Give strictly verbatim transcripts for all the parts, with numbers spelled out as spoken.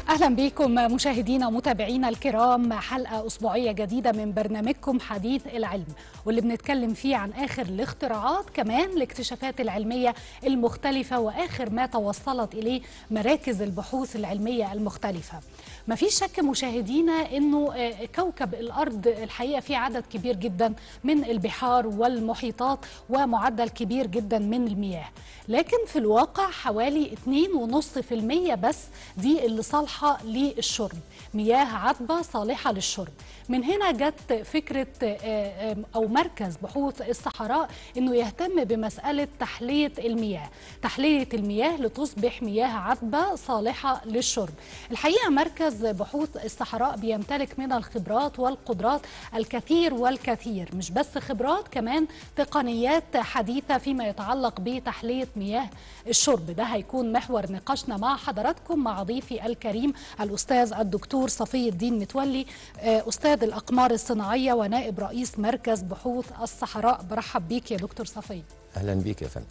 أهلا بكم مشاهدينا ومتابعينا الكرام، حلقة أسبوعية جديدة من برنامجكم حديث العلم، واللي بنتكلم فيه عن آخر الاختراعات، كمان الاكتشافات العلمية المختلفة وآخر ما توصلت إليه مراكز البحوث العلمية المختلفة. مفيش شك مشاهدينا أنه كوكب الأرض الحقيقة فيه عدد كبير جدا من البحار والمحيطات ومعدل كبير جدا من المياه، لكن في الواقع حوالي اثنين فاصلة خمسة بالمئة بس دي اللي صالحة للشرب، مياه عذبة صالحة للشرب. من هنا جت فكرة أو مركز بحوث الصحراء أنه يهتم بمسألة تحلية المياه تحلية المياه لتصبح مياه عذبة صالحة للشرب. الحقيقة مركز بحوث الصحراء بيمتلك من الخبرات والقدرات الكثير والكثير، مش بس خبرات، كمان تقنيات حديثة فيما يتعلق بتحلية مياه الشرب. ده هيكون محور نقاشنا مع حضراتكم مع ضيفي الكريم الأستاذ الدكتور صفي الدين متولي، أستاذ الأقمار الصناعية ونائب رئيس مركز بحوث الصحراء. برحب بيك يا دكتور صفي. أهلا بيك يا فندم.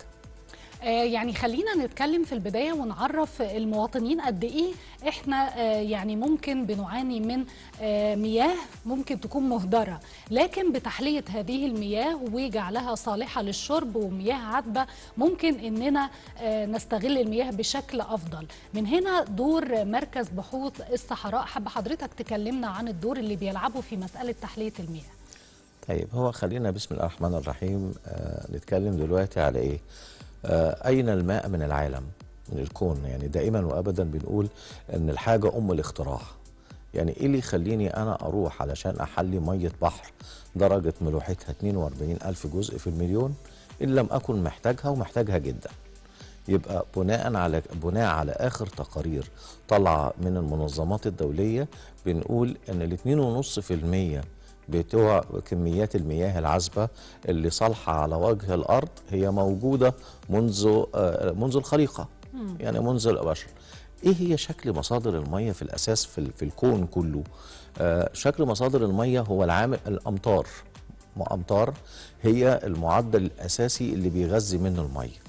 يعني خلينا نتكلم في البداية ونعرف المواطنين قد إيه إحنا يعني ممكن بنعاني من مياه ممكن تكون مهدرة، لكن بتحلية هذه المياه وجعلها صالحة للشرب ومياه عذبة ممكن إننا نستغل المياه بشكل أفضل. من هنا دور مركز بحوث الصحراء، حب حضرتك تكلمنا عن الدور اللي بيلعبه في مسألة تحلية المياه. طيب، هو خلينا بسم الله الرحمن الرحيم آه نتكلم دلوقتي على إيه؟ آه أين الماء من العالم، من الكون؟ يعني دائما وأبدا بنقول أن الحاجة أم الاختراع. يعني إيه اللي يخليني أنا أروح علشان أحلي مية بحر درجة ملوحتها اثنين وأربعين ألف جزء في المليون إن لم أكن محتاجها ومحتاجها جدا؟ يبقى بناء على بناء على آخر تقارير طالعة من المنظمات الدولية بنقول أن ال اثنين فاصلة خمسة بالمئة بتوع كميات المياه العذبة اللي صالحة على وجه الأرض هي موجودة منذ منذ الخليقة، يعني منذ البشر. إيه هي شكل مصادر المياه في الأساس في, في الكون كله؟ آه شكل مصادر المياه هو العامل الأمطار. أمطار هي المعدل الأساسي اللي بيغذي منه المياه.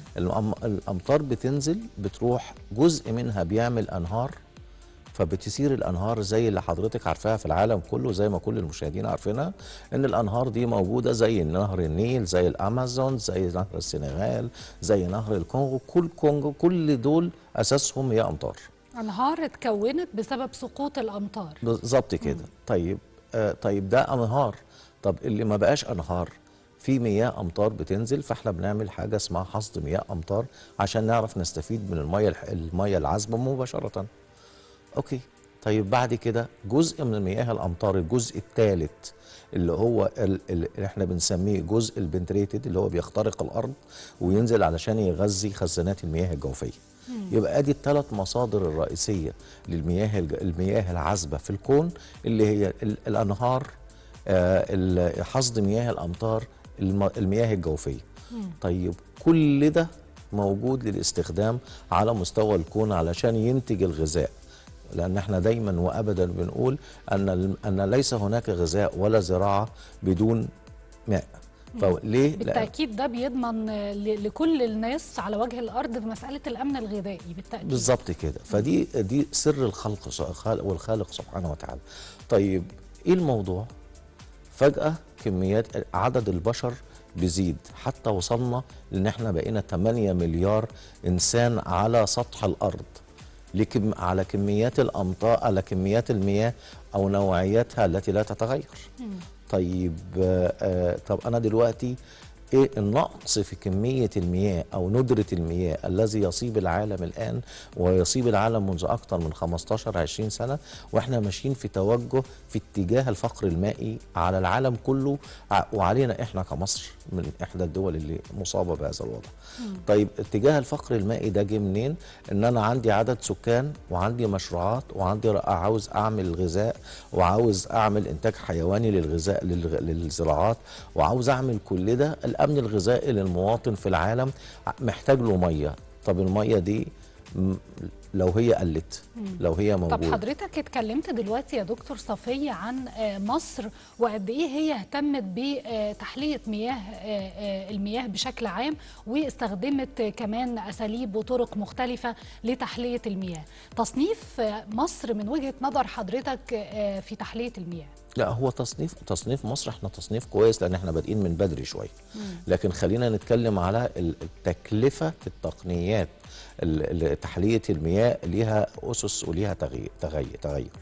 الأمطار بتنزل بتروح جزء منها بيعمل أنهار، فبتسير الانهار زي اللي حضرتك عارفاها في العالم كله، زي ما كل المشاهدين عارفينها ان الانهار دي موجوده زي نهر النيل، زي الامازون، زي نهر السنغال، زي نهر الكونغو. كل كونغو كل دول اساسهم هي امطار، انهار اتكونت بسبب سقوط الامطار. بالظبط كده. طيب آه طيب ده انهار. طب اللي ما بقاش انهار في مياه امطار بتنزل، فاحنا بنعمل حاجه اسمها حصد مياه امطار عشان نعرف نستفيد من المياه المياه العذبه مباشره. اوكي، طيب بعد كده جزء من مياه الامطار، الجزء الثالث اللي هو اللي احنا بنسميه جزء البنتريتد، اللي هو بيخترق الارض وينزل علشان يغذي خزانات المياه الجوفيه. مم. يبقى ادي الثلاث مصادر الرئيسيه للمياه المياه العذبه في الكون، اللي هي الانهار، آه حصد مياه الامطار، المياه الجوفيه. مم. طيب كل ده موجود للاستخدام على مستوى الكون علشان ينتج الغذاء، لأن احنا دايما وأبدا بنقول أن أن ليس هناك غذاء ولا زراعة بدون ماء. فليه؟ بالتأكيد ده بيضمن لكل الناس على وجه الأرض بمسألة الأمن الغذائي بالتأكيد. بالظبط كده. فدي دي سر الخلق والخالق سبحانه وتعالى. طيب إيه الموضوع؟ فجأة كميات عدد البشر بيزيد حتى وصلنا لأن احنا بقينا ثمانية مليار إنسان على سطح الأرض، لكم على كميات الامطار، على كميات المياه او نوعياتها التي لا تتغير. مم. طيب آه طب انا دلوقتي ايه النقص في كميه المياه او ندره المياه الذي يصيب العالم الان، ويصيب العالم منذ اكثر من خمستاشر عشرين سنه، واحنا ماشيين في توجه في اتجاه الفقر المائي على العالم كله، وعلينا احنا كمصر من احدى الدول اللي مصابه بهذا الوضع. مم. طيب اتجاه الفقر المائي ده جه منين؟ ان انا عندي عدد سكان وعندي مشروعات وعندي عاوز اعمل غذاء وعاوز اعمل انتاج حيواني للغذاء للزراعات وعاوز اعمل كل ده. الامن الغذائي للمواطن في العالم محتاج له ميه. طب الميه دي لو هي قلت، لو هي موجوده. طب حضرتك اتكلمت دلوقتي يا دكتور صفية عن مصر وقد ايه هي اهتمت بتحلية مياه المياه بشكل عام، واستخدمت كمان اساليب وطرق مختلفة لتحلية المياه. تصنيف مصر من وجهة نظر حضرتك في تحلية المياه؟ لا، هو تصنيف تصنيف مصر احنا تصنيف كويس لان احنا بادئين من بدري شويه، لكن خلينا نتكلم على التكلفه التقنيات تحليه المياه ليها اسس وليها تغيير تغير تغير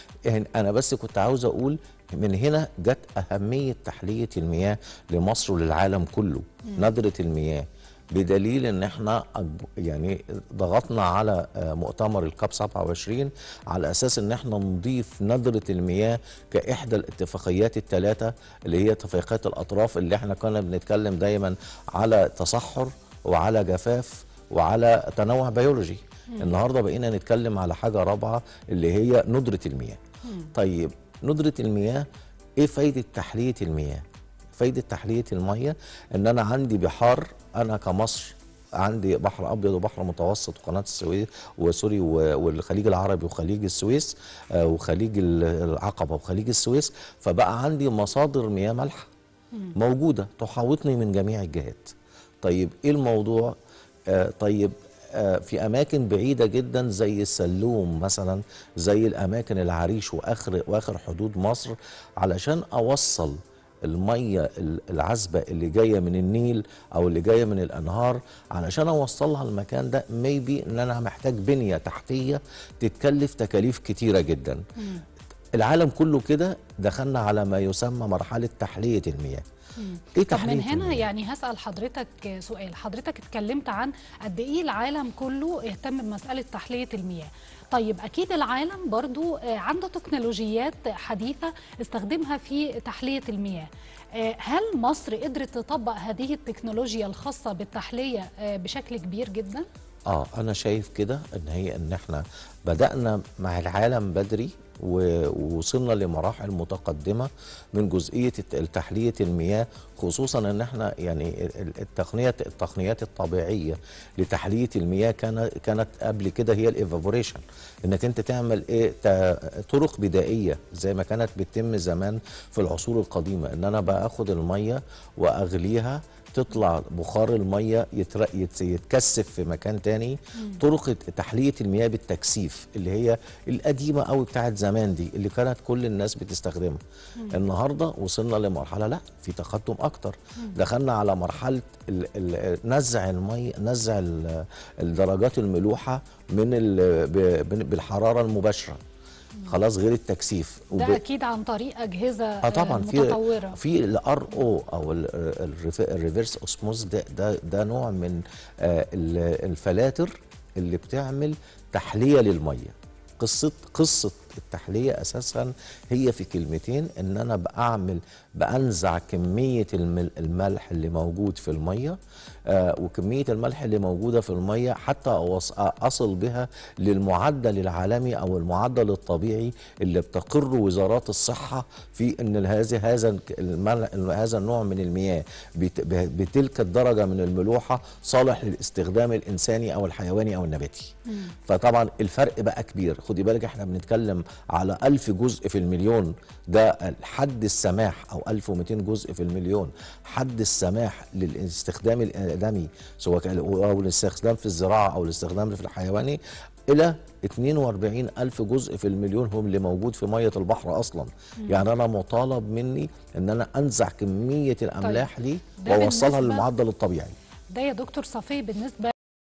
انا بس كنت عاوز اقول من هنا جت اهميه تحليه المياه لمصر وللعالم كله. مم. ندره المياه، بدليل ان احنا يعني ضغطنا على مؤتمر الكاب سبعة وعشرين على اساس ان احنا نضيف ندره المياه كاحدى الاتفاقيات الثلاثه اللي هي اتفاقيات الاطراف، اللي احنا كنا بنتكلم دايما على تصحر وعلى جفاف وعلى تنوع بيولوجي. مم. النهارده بقينا نتكلم على حاجه رابعه اللي هي ندره المياه. مم. طيب ندره المياه، ايه فايده تحليه المياه؟ فايده تحليه الميه ان انا عندي بحار، انا كمصر عندي بحر ابيض وبحر متوسط وقناه السويس وسوري والخليج العربي وخليج السويس وخليج العقبه وخليج السويس، فبقى عندي مصادر مياه مالحه موجوده تحاوطني من جميع الجهات. طيب ايه الموضوع؟ آه طيب آه في اماكن بعيده جدا زي السلوم مثلا، زي الاماكن العريش واخر واخر حدود مصر، علشان اوصل الميه العذبه اللي جايه من النيل او اللي جايه من الانهار، علشان اوصلها المكان ده ميبي ان انا محتاج بنيه تحتيه تتكلف تكاليف كتيره جدا. مم. العالم كله كده دخلنا على ما يسمى مرحله تحليه المياه. ايه طب من هنا المياه؟ يعني هسأل حضرتك سؤال. حضرتك اتكلمت عن قد ايه العالم كله اهتم بمسألة تحلية المياه. طيب اكيد العالم برضو عنده تكنولوجيات حديثة استخدمها في تحلية المياه. هل مصر قدرت تطبق هذه التكنولوجيا الخاصة بالتحلية بشكل كبير جدا؟ اه انا شايف كده ان هي ان احنا بدأنا مع العالم بدري ووصلنا لمراحل متقدمة من جزئية تحلية المياه، خصوصا ان احنا يعني التقنيات التقنيات الطبيعية لتحلية المياه كانت كانت قبل كده هي الايفابوريشن، انك انت تعمل ايه طرق بدائية زي ما كانت بتتم زمان في العصور القديمة، ان انا باخد المية واغليها تطلع بخار الميه يتكثف في مكان تاني. مم. طرق تحليه المياه بالتكثيف اللي هي القديمه قوي بتاعت زمان دي اللي كانت كل الناس بتستخدمها. مم. النهارده وصلنا لمرحله لا في تقدم اكتر. مم. دخلنا على مرحله ال ال نزع الميه، نزع الدرجات الملوحه من بالحراره المباشره. خلاص غير التكثيف. ده وب... اكيد عن طريق اجهزه اه طبعا متطوره. في في الار او او الريفرس اوسموز، ده ده ده نوع من آه الفلاتر اللي بتعمل تحليه للميه. قصه قصه التحليه اساسا هي في كلمتين، ان انا بعمل بانزع كميه الملح اللي موجود في الميه آه وكميه الملح اللي موجوده في الميه حتى اصل بها للمعدل العالمي او المعدل الطبيعي اللي بتقر وزارات الصحه في ان هذا هذا هذا النوع من المياه بتلك الدرجه من الملوحه صالح للاستخدام الانساني او الحيواني او النباتي. مم. فطبعا الفرق بقى كبير. خدي بالك احنا بنتكلم على ألف جزء في المليون، ده حد السماح، أو ألف ومئتين جزء في المليون حد السماح للاستخدام الآدمي سواء كان أو الاستخدام في الزراعة أو الاستخدام في الحيواني، إلى اثنين وأربعين ألف جزء في المليون هم اللي موجود في مية البحر أصلا. مم. يعني أنا مطالب مني أن أنا أنزع كمية الأملاح طيب. دي وأوصلها للمعدل الطبيعي. ده يا دكتور صفي بالنسبة،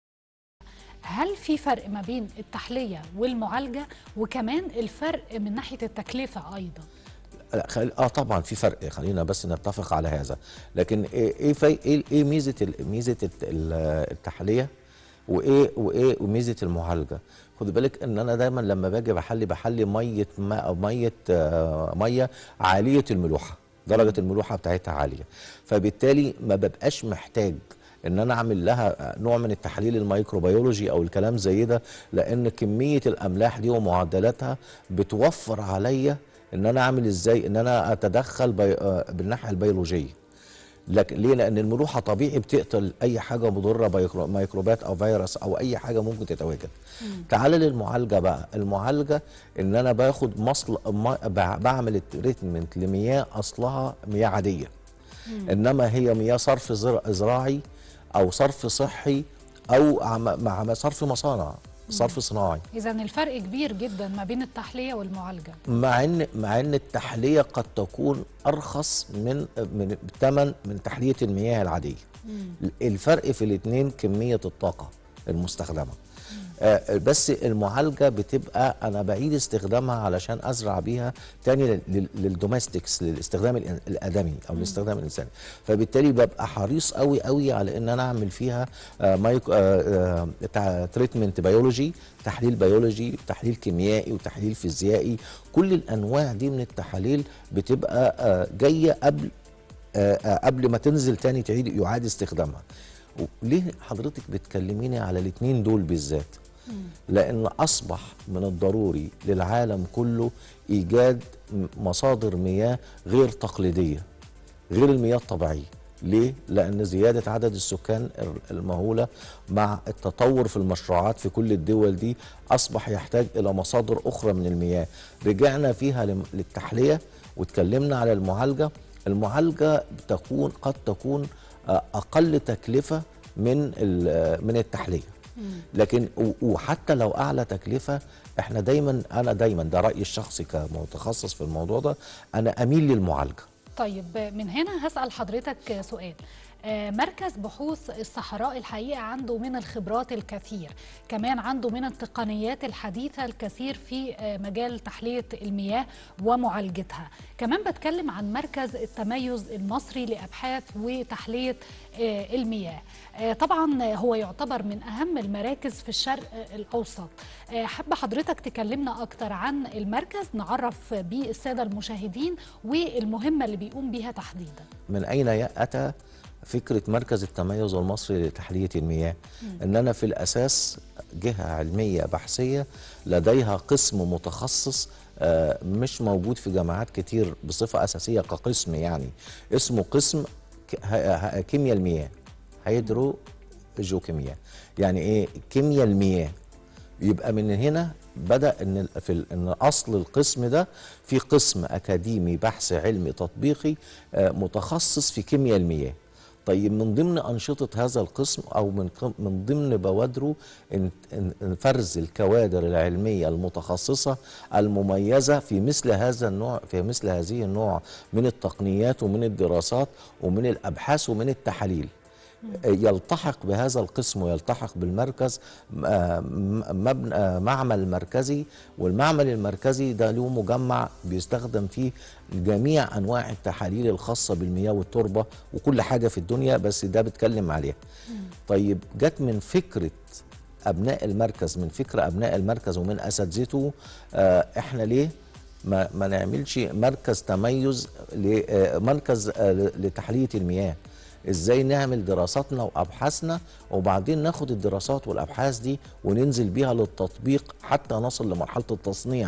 هل في فرق ما بين التحلية والمعالجة، وكمان الفرق من ناحية التكلفة أيضا؟ لا خل... اه طبعا في فرق، خلينا بس نتفق على هذا. لكن ايه ايه في... ايه, إيه ميزة ميزة التحلية وايه وايه وميزة المعالجة؟ خد بالك ان انا دايما لما باجي بحلي بحلي مية ماء او مية آه مية عالية الملوحة، درجة الملوحة بتاعتها عالية، فبالتالي ما ببقاش محتاج ان انا اعمل لها نوع من التحليل الميكروبيولوجي او الكلام زي ده، لان كميه الاملاح دي ومعدلاتها بتوفر عليا ان انا اعمل ازاي ان انا اتدخل بي... بالناحيه البيولوجيه. لكن ليه؟ لان الملوحه طبيعي بتقتل اي حاجه مضره، ميكرو- ميكروبات او فيروس او اي حاجه ممكن تتواجد. تعال للمعالجه بقى. المعالجه ان انا باخد مصل ما- بع- بعمل تريتمنت لمياه اصلها مياه عاديه، انما هي مياه صرف زر- زراعي او صرف صحي او عم- مع صرف مصانع، صرف صناعي. إذا الفرق كبير جدا ما بين التحلية والمعالجة. مع ان مع ان التحليه قد تكون ارخص من من ثمن من تحليه المياه العاديه. الفرق في الاثنين كميه الطاقه المستخدمه. آه بس المعالجه بتبقى انا بعيد استخدامها علشان ازرع بيها تاني لل- للدوميستكس، للاستخدام الإن- الادمي او الاستخدام الانساني. فبالتالي ببقى حريص قوي قوي على ان انا اعمل فيها آه مايكرو آه آه تريتمنت بيولوجي، تحليل بيولوجي، تحليل كيميائي وتحليل فيزيائي. كل الانواع دي من التحاليل بتبقى آه جايه قبل آه آه قبل ما تنزل تاني تعيد يعاد استخدامها. ليه حضرتك بتكلميني على الاثنين دول بالذات؟ لأن أصبح من الضروري للعالم كله إيجاد م- مصادر مياه غير تقليدية، غير المياه الطبيعية. ليه؟ لأن زيادة عدد السكان المهولة مع التطور في المشروعات في كل الدول دي أصبح يحتاج إلى مصادر أخرى من المياه. رجعنا فيها لم- للتحلية وتكلمنا على المعالجة. المعالجة تكون قد تكون آه، أقل تكلفة من ال- من التحلية. لكن و- وحتى لو اعلى تكلفه، احنا دايما انا دايما ده رايي الشخصي كمتخصص في الموضوع ده، انا اميل للمعالجه. طيب من هنا هسأل حضرتك سؤال. آه، مركز بحوث الصحراء الحقيقة عنده من الخبرات الكثير، كمان عنده من التقنيات الحديثة الكثير في آه، مجال تحلية المياه ومعالجتها. كمان بتكلم عن مركز التميز المصري لأبحاث وتحلية آه، المياه. آه، طبعا هو يعتبر من أهم المراكز في الشرق آه، الأوسط. آه، حابة حضرتك تكلمنا أكتر عن المركز، نعرف بيه السادة المشاهدين والمهمة اللي بيقوم بيها تحديدا. من اين اتى فكره مركز التميز المصري لتحليه المياه؟ ان انا في الاساس جهه علميه بحثيه لديها قسم متخصص آه، مش موجود في جامعات كتير بصفه اساسيه كقسم، يعني اسمه قسم ك- ه- ه- كيمياء المياه، هيدرو جيوكيمياء. يعني ايه كيمياء المياه؟ يبقى من هنا بدأ ان في ال- ان اصل القسم ده في قسم اكاديمي بحث علمي تطبيقي آه، متخصص في كيمياء المياه. طيب من ضمن انشطه هذا القسم او من قم- من ضمن بوادره إن- إن- إن فرز الكوادر العلميه المتخصصه المميزه في مثل هذا النوع في مثل هذه النوع من التقنيات ومن الدراسات ومن الابحاث ومن التحاليل. يلتحق بهذا القسم ويلتحق بالمركز آه، م- مبنى آه، معمل مركزي، والمعمل المركزي ده له مجمع بيستخدم فيه جميع انواع التحاليل الخاصه بالمياه والتربه وكل حاجه في الدنيا، بس ده بتكلم عليها. طيب جت من فكره ابناء المركز، من فكره ابناء المركز ومن اساتذته، آه، احنا ليه ما, ما نعملش مركز تميز ل- آه، مركز آه، لتحليه المياه؟ ازاي نعمل دراساتنا وابحاثنا وبعدين ناخد الدراسات والابحاث دي وننزل بيها للتطبيق حتى نصل لمرحله التصنيع.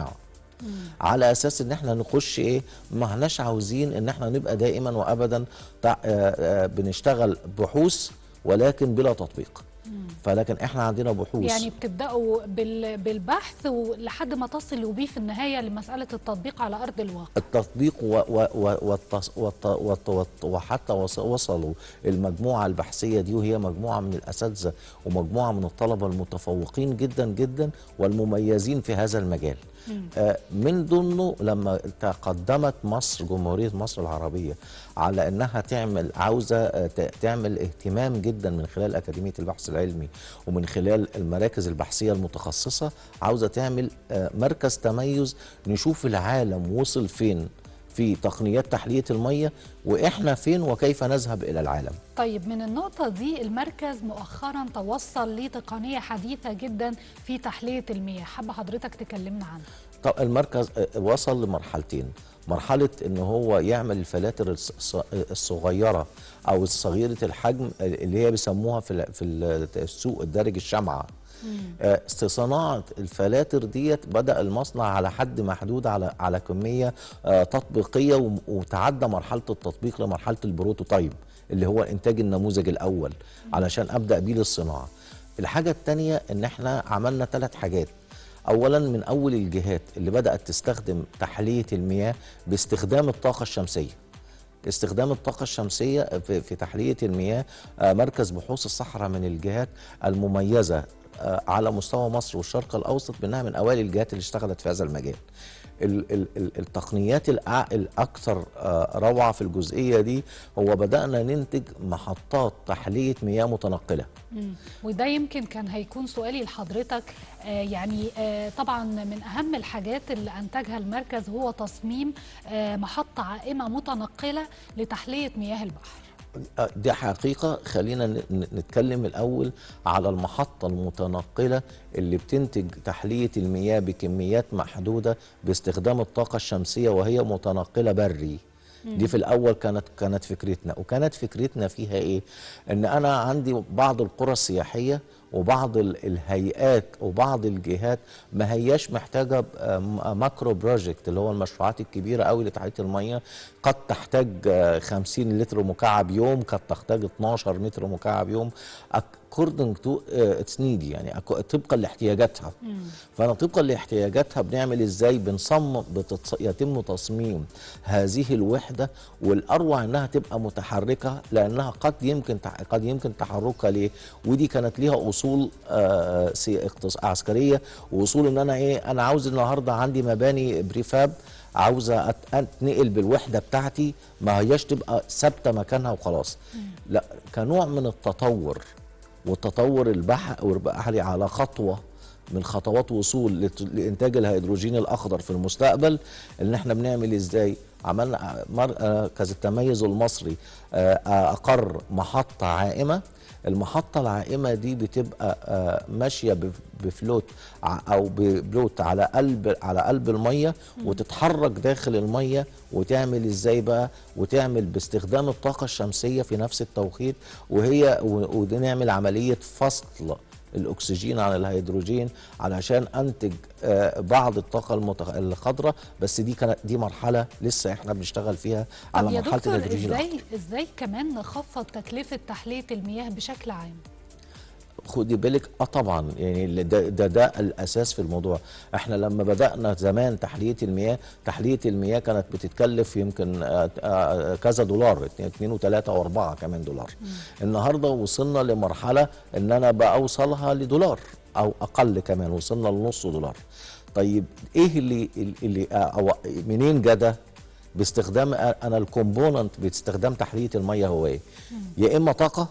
على اساس ان احنا نخش ايه، ما احناش عاوزين ان احنا نبقى دائما وابدا تع- آه، آه، بنشتغل بحوث ولكن بلا تطبيق. فلكن احنا عندنا بحوث. يعني بتبدأوا بال- بالبحث ولحد ما تصلوا بيه في النهاية لمسألة التطبيق على أرض الواقع. التطبيق و و و والتص والت والت والت وحتى وص- وصلوا المجموعة البحثية دي، وهي مجموعة من الأساتذة ومجموعة من الطلبة المتفوقين جدا جدا والمميزين في هذا المجال. آه، من ضمنه لما تقدمت مصر جمهورية مصر العربية على أنها تعمل عاوزة آه، ت- تعمل اهتمام جدا من خلال أكاديمية البحث العلمي ومن خلال المراكز البحثية المتخصصة، عاوزة تعمل آه، مركز تميز نشوف العالم وصل فين في تقنيات تحلية المية وإحنا فين وكيف نذهب إلى العالم. طيب من النقطة دي المركز مؤخرا توصل لتقنية حديثة جدا في تحلية المياه، حابة حضرتك تكلمنا عنها. طب المركز آه، وصل لمرحلتين. مرحله ان هو يعمل الفلاتر الص- الصغيره او الصغيره الحجم اللي هي بيسموها في ال- في السوق الدارج الشمعه. آه، صناعه الفلاتر ديت بدا المصنع على حد محدود، على على كميه آه، تطبيقيه، وم- وتعدى مرحله التطبيق لمرحله البروتوتايب اللي هو انتاج النموذج الاول علشان ابدا بيه للصناعه. الحاجه الثانيه ان احنا عملنا ثلاث حاجات. اولا، من اول الجهات اللي بدات تستخدم تحليه المياه باستخدام الطاقه الشمسيه. استخدام الطاقة الشمسية في, في تحلية المياه، آه، مركز بحوث الصحراء من الجهات المميزة آه، على مستوى مصر والشرق الأوسط، بأنها من أوائل الجهات اللي اشتغلت في هذا المجال. ال- ال- ال- التقنيات الأع- الأكثر آه، روعة في الجزئية دي هو بدأنا ننتج محطات تحلية مياه متنقلة. مم. وده يمكن كان هيكون سؤالي لحضرتك. آه يعني آه طبعا من أهم الحاجات اللي أنتجها المركز هو تصميم آه محطة عائمة متنقلة لتحلية مياه البحر. آه، دي حقيقة. خلينا ن- ن- نتكلم الأول على المحطة المتنقلة اللي بتنتج تحلية المياه بكميات محدودة باستخدام الطاقة الشمسية، وهي متنقلة بري. دي في الأول كانت كانت فكرتنا، وكانت فكرتنا فيها إيه؟ إن أنا عندي بعض القرى السياحية وبعض ال- الهيئات وبعض الجهات ما هياش محتاجه آه، م- ماكرو بروجكت، اللي هو المشروعات الكبيره قوي لتحليه الميه. قد تحتاج آه، خمسين لتر مكعب يوم، قد تحتاج اتناشر متر مكعب يوم، according to its need، يعني أك- طبقا لاحتياجاتها. فانا طبقا لاحتياجاتها بنعمل ازاي؟ بنصمم بتتص... يتم تصميم هذه الوحده، والاروع انها تبقى متحركه، لانها قد يمكن تح... قد يمكن تحركها ليه؟ ودي كانت ليها اصول آه سي... اقتص... عسكريه، واصول ان انا ايه، انا عاوز النهارده عندي مباني بريفاب، عاوزه أت- اتنقل بالوحده بتاعتي، ما هياش تبقى ثابته مكانها وخلاص. لا، كنوع من التطور، والتطور البح- البحري على خطوه من خطوات وصول لت- لانتاج الهيدروجين الاخضر في المستقبل. ان احنا بنعمل ازاي؟ عملنا مركز التميز المصري آه، آه، اقر محطه عائمه. المحطه العائمه دي بتبقى آه، ماشيه بف- بفلوت ع- او ببلوت على قلب على قلب الميه، وتتحرك داخل الميه، وتعمل ازاي بقى؟ وتعمل باستخدام الطاقه الشمسيه في نفس التوقيت، وهي و- ونعمل عمليه فصل الاكسجين عن الهيدروجين علشان انتج آه، بعض الطاقه المتخ... الخضراء. بس دي كانت دي مرحله لسه احنا بنشتغل فيها على طب يا مرحله دكتور، الهيدروجين ازاي الاخضر. ازاي كمان نخفض تكلفة تحلية المياه بشكل عام؟ خدي بالك، اه طبعا، يعني اللي ده, ده ده الاساس في الموضوع. احنا لما بدانا زمان تحليه المياه، تحليه المياه كانت بتتكلف يمكن آه، آه، كذا دولار، اتنين وتلاته واربعه كمان دولار. النهارده وصلنا لمرحله ان انا بوصلها لدولار او اقل، كمان وصلنا لنص دولار. طيب ايه اللي اللي آه، أو منين جدا؟ باستخدام آه، انا الكومبوننت باستخدام تحليه المياه هو ايه؟ يا اما طاقه،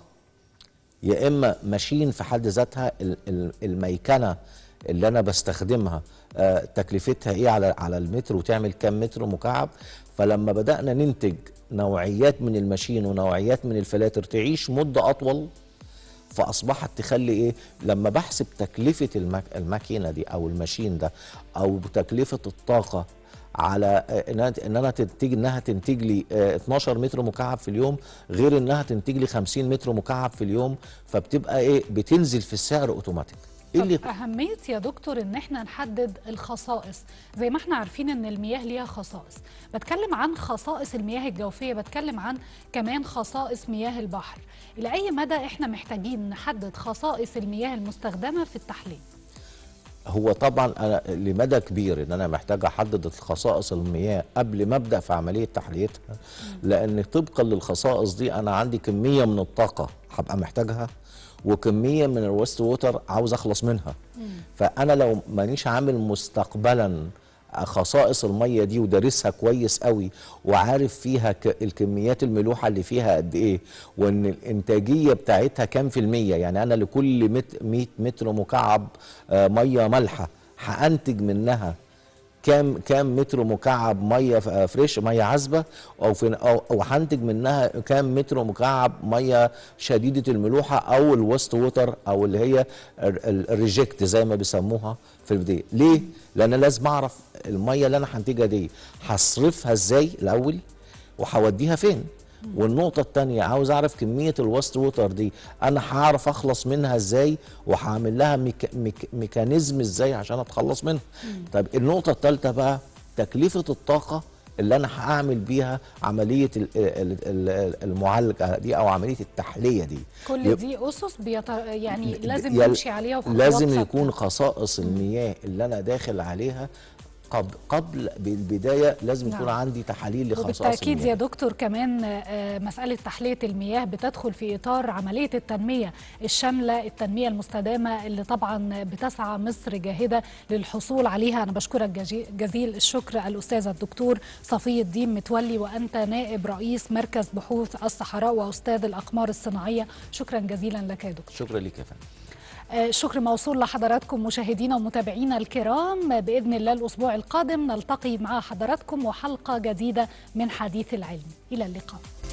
يا اما ماشين في حد ذاتها، ال- ال- الميكنه اللي انا بستخدمها آه، تكلفتها ايه على على المتر، وتعمل كام متر مكعب. فلما بدانا ننتج نوعيات من الماشين ونوعيات من الفلاتر تعيش مده اطول، فاصبحت تخلي ايه، لما بحسب تكلفه المك... الماكينه دي او الماشين ده، او تكلفه الطاقه على آه، انها ان انا تنتج انها تنتج لي آه، اتناشر متر مكعب في اليوم، غير انها تنتج لي خمسين متر مكعب في اليوم، فبتبقى ايه، بتنزل في السعر اوتوماتيك. ايه اللي طب أهمية يا دكتور إن احنا نحدد الخصائص، زي ما احنا عارفين إن المياه ليها خصائص. بتكلم عن خصائص المياه الجوفية، بتكلم عن كمان خصائص مياه البحر. إلى أي مدى احنا محتاجين نحدد خصائص المياه المستخدمة في التحلية؟ هو طبعا انا لمدى كبير ان انا محتاج احدد الخصائص المياه قبل ما ابدا في عمليه تحليتها، لان طبقا للخصائص دي انا عندي كميه من الطاقه هبقى محتاجها، وكميه من الويست ووتر عاوز اخلص منها. فانا لو مانيش عامل مستقبلا خصائص الميه دي ودارسها كويس قوي، وعارف فيها ك- الكميات الملوحه اللي فيها قد ايه، وان الانتاجيه بتاعتها كام في الميه، يعني انا لكل مت- مية متر مكعب آه، ميه مالحه هانتج منها كام كام متر مكعب ميه فريش، ميه عذبه، او في او, أو هنتج منها كام متر مكعب ميه شديده الملوحه او الوست ووتر او اللي هي الريجكت زي ما بيسموها في البدايه. ليه؟ لان لازم اعرف الميه اللي انا هنتجها دي هصرفها ازاي الاول وهوديها فين. والنقطة الثانية عاوز أعرف كمية الوست ووتر دي أنا هعرف أخلص منها إزاي، وهعمل لها ميك ميك ميكانيزم إزاي عشان أتخلص منها. طيب النقطة الثالثة بقى تكلفة الطاقة اللي أنا هعمل بيها عملية المعالجة دي أو عملية التحلية دي. كل دي أسس بيط... يعني لازم نمشي عليها وخطوات لازم ثابتة. يكون خصائص المياه اللي أنا داخل عليها قبل قبل بالبدايه لازم يكون نعم. عندي تحاليل لخصائص المياه. وبالتاكيد يا دكتور كمان مساله تحليه المياه بتدخل في اطار عمليه التنميه الشامله، التنميه المستدامه اللي طبعا بتسعى مصر جاهده للحصول عليها. انا بشكرك جزيل الشكر الاستاذ الدكتور صفي الدين متولي، وانت نائب رئيس مركز بحوث الصحراء واستاذ الاقمار الصناعيه. شكرا جزيلا لك يا دكتور. شكرا لك يا فندم. شكر موصول لحضراتكم مشاهدينا ومتابعينا الكرام. بإذن الله الأسبوع القادم نلتقي مع حضراتكم وحلقة جديدة من حديث العلم. إلى اللقاء.